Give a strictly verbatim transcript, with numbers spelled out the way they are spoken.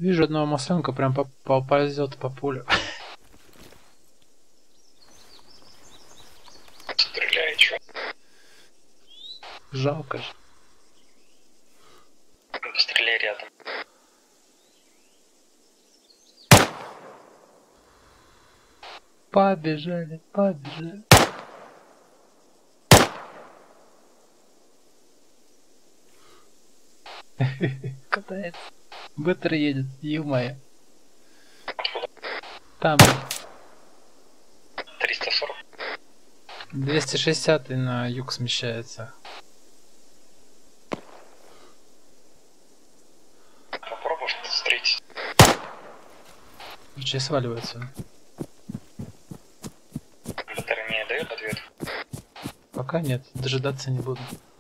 Вижу одного масленка, прям по поползет по полю. Стреляй, чё? Жалко же. Стреляй рядом. Побежали, побежали. Катается. Быстро едет, ё-моё. Там триста сорок. двести шестьдесят и на юг смещается. Попробуй что-то встретить. Лучше сваливается. Батарея не дает ответ. Пока нет, дожидаться не буду.